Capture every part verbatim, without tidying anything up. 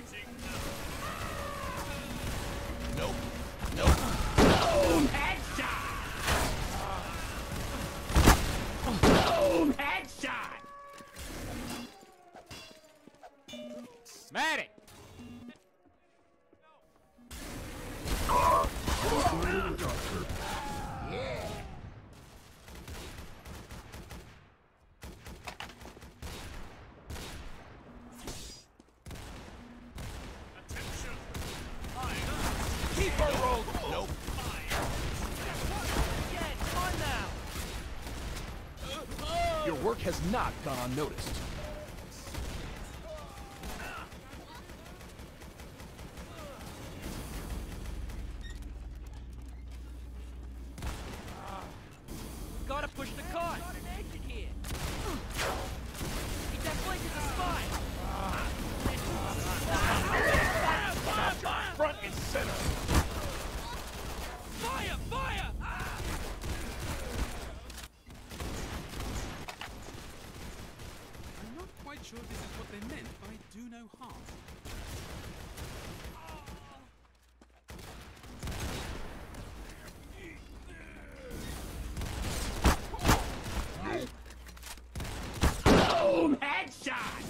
Nope. Nope. Boom! Headshot! Boom! Headshot! Medic! Yeah! Keep her rolled. Nope. Again, come on now! Your work has not gone unnoticed. Gotta push the car! Got an exit here! He deflated the spy! Front and center. Fire! Fire! Ah! I'm not quite sure this is what they meant by do no harm. Boom! Headshot!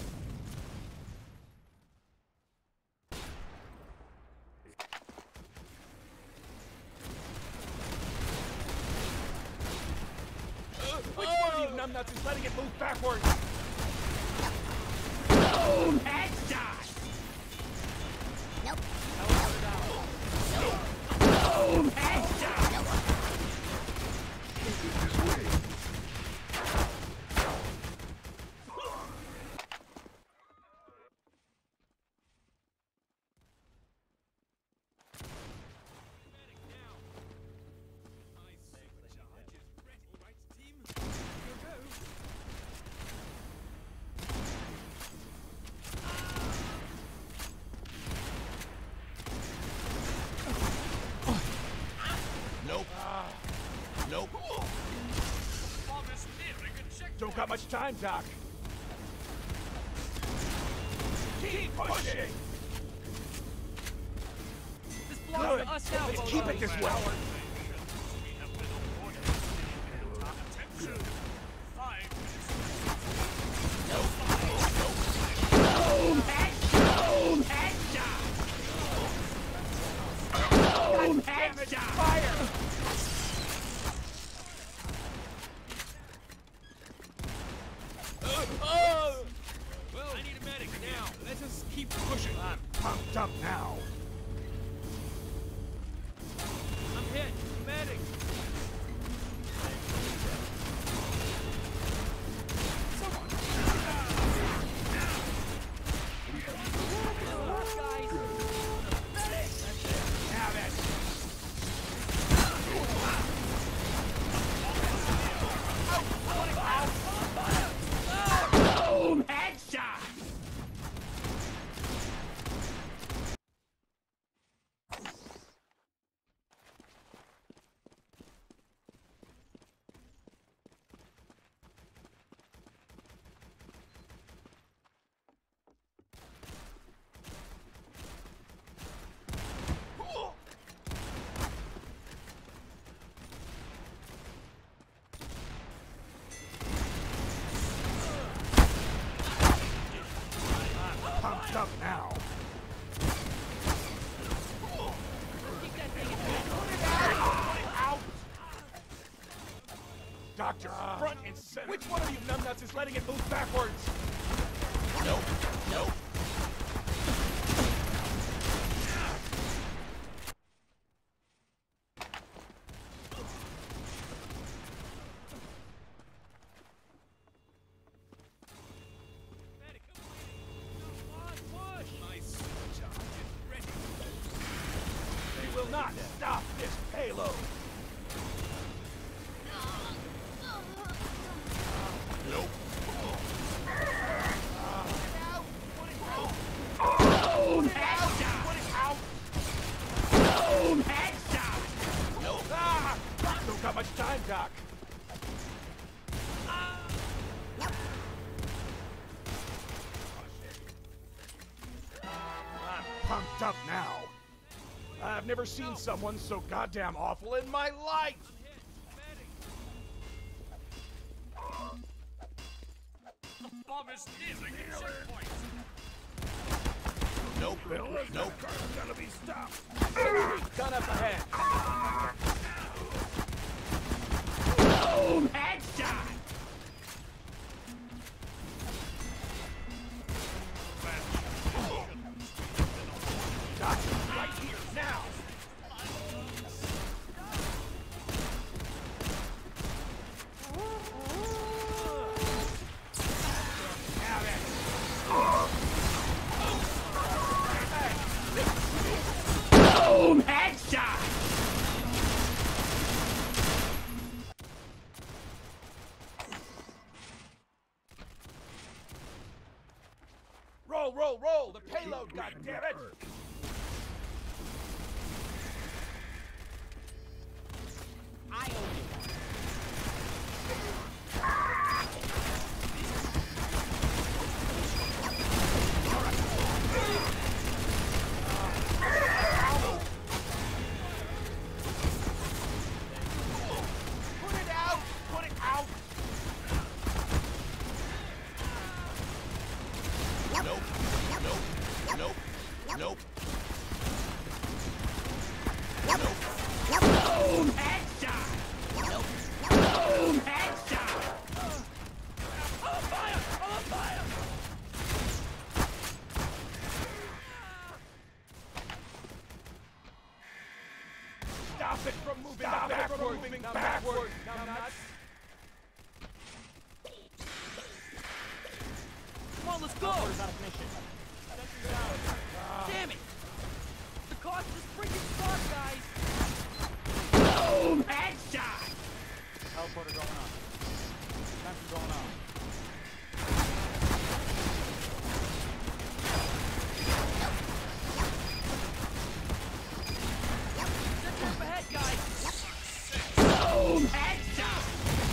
Which one of you numbnuts is letting it move backwards? Boom! Headshot! Nope. Boom! Headshot! Nope. Nope. Don't got much time, Doc. Keep pushing! This belongs Good. to us now, Let's Bozo. keep it this way. Boom! Headshot! Boom! Headshot! Boom! Headshot! Fire! Oh! Well, I need a medic now. Let us keep pushing. I'm pumped up now. I'm hit. Medic. Guys. Have it. Boom! Headshot! Pumped up now. Doctor, front and center. Which one of you numbnuts is letting it move backwards? Nope. Nope. They will not stop this payload. Nope. pumped up now. I've never seen someone so goddamn awful in my life! The bomb is nearing the checkpoint. Nope. Nope. Gonna be stopped. Gun up ahead. Boom! Headshot! Gotcha. Right here, now! Boom! Headshot! Roll, roll, roll! The payload, goddammit! I owe you. Put it out! Put it out! Nope. Nope. Nope. Nope. Nope. Nope. Boom! Headshot! Nope. Boom! Headshot! I'm on fire! I'm on fire! Stop it from moving Stop backward! From moving backward! backward. Now, nuts! Come on, let's go! Damn it! The cost is freaking start, guys! Boom! Headshot! Teleporter going on. Sensor going on. Set up ahead, guys! Boom! Headshot!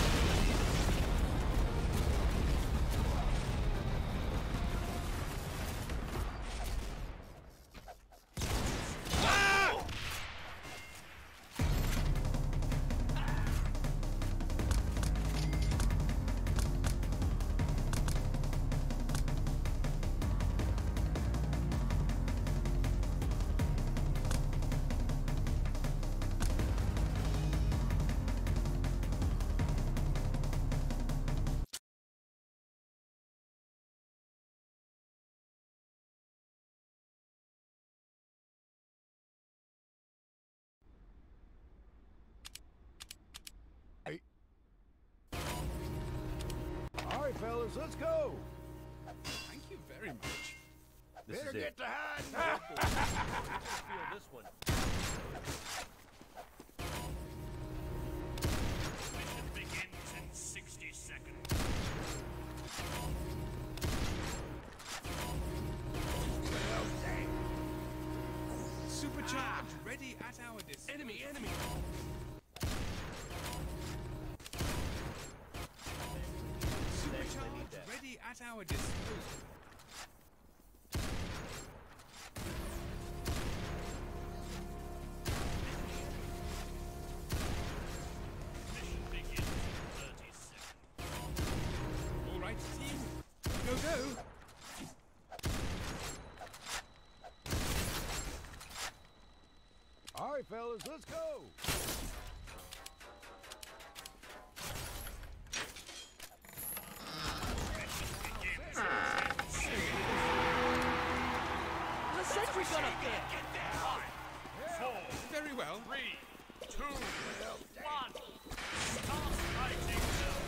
All right, fellas, let's go! Thank you very much. This Better is get it. to hide! Feel this one. Mission begins in sixty seconds. Supercharge ready at our disposal. Enemy, enemy! Supercharge ready at our disposal. Mission begins in thirty seconds. All right, team. Go, go. All right, fellas, let's go! The sentry gun up there! Very well. Three, two, one. Start fighting!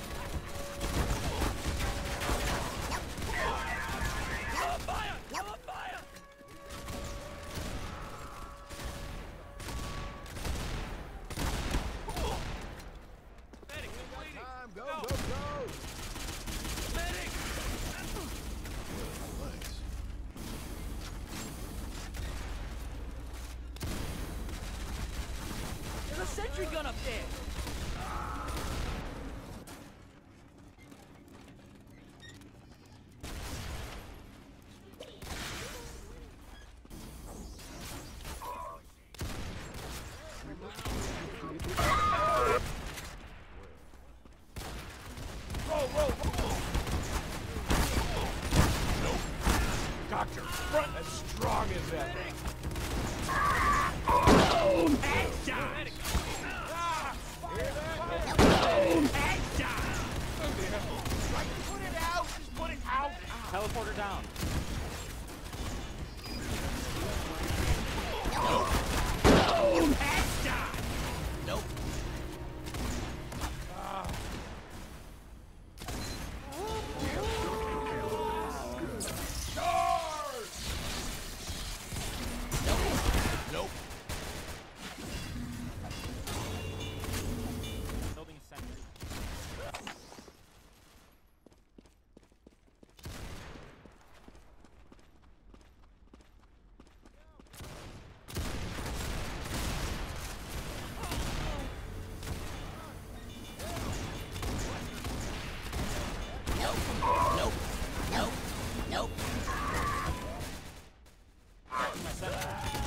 I'm on fire! I'm on fire! front as strong as ever. Boom! Headshot! Boom! Headshot! Right, put it out! Just put it out! Teleporter down. Boom! Headshot! Nope. Nope. Building a sentry. Nope. Nope. Nope. Nope. My sentry.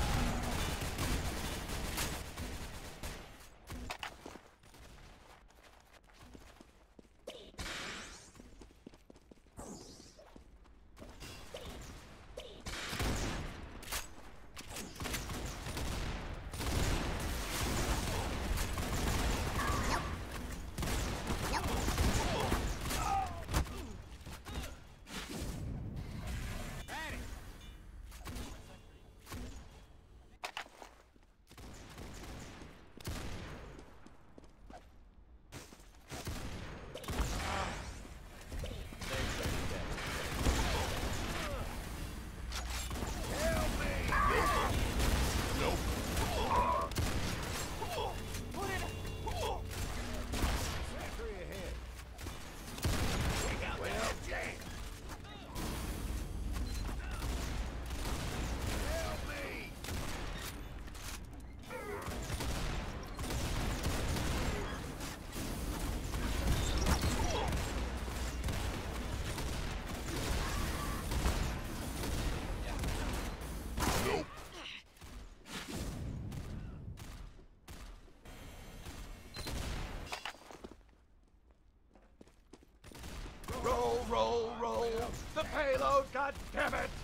Roll, roll, roll! The payload, god damn it!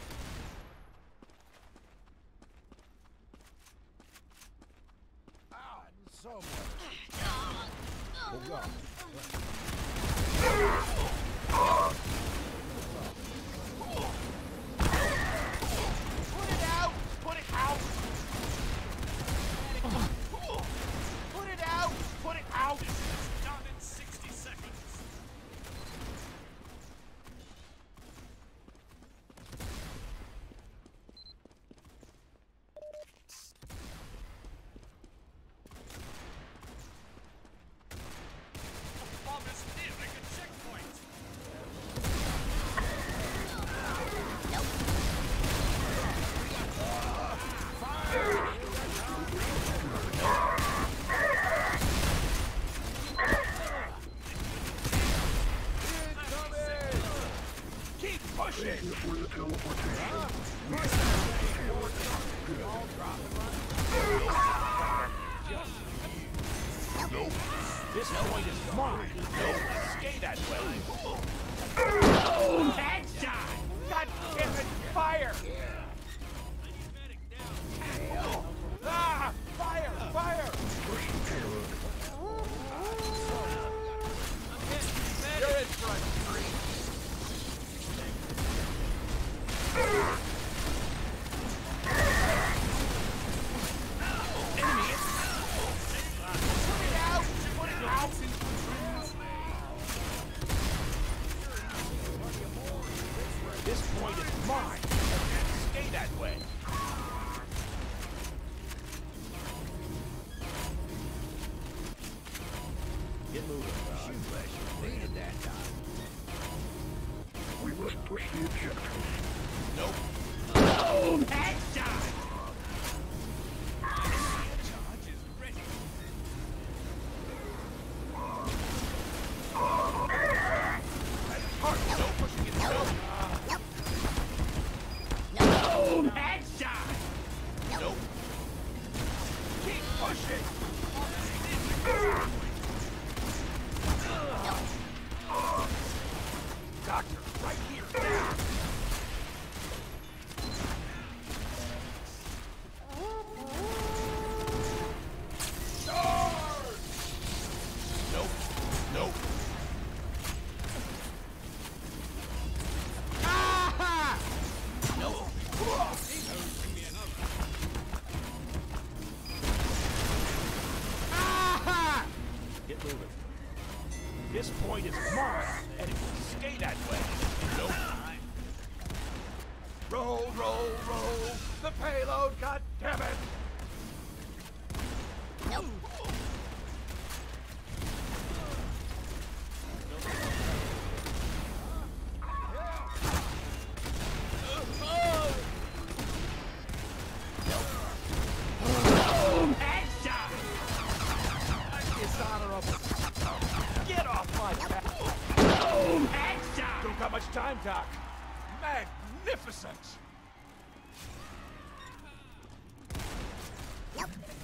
Ah, so much. Oh, God. Put it out! Put it out! Put it out! Put it out! Done in sixty seconds. Bomb is nearing a checkpoint. Keep pushing! Nope. This point is mine! Nope. Stay that way! Boom! Headshot! God damn it! Fire! Ah! Fire! Fire! You're in front, three. Enemy! Put it out! Put it out! This point is mine! Stay that way! Get moving, Shoot flash. Needed that time. We must push the objective. Nope. Boom! Headshot! Charge is ready. Hard, no pushing it through. Boom! Headshot! Nope. Keep pushing! Doctor, right here, now! And it will stay that way. Nope. Roll, roll, roll. The payload, god damn it! Nope. Dishonorable. Get off my back. Don't got much time, Doc. Magnificent. Nope.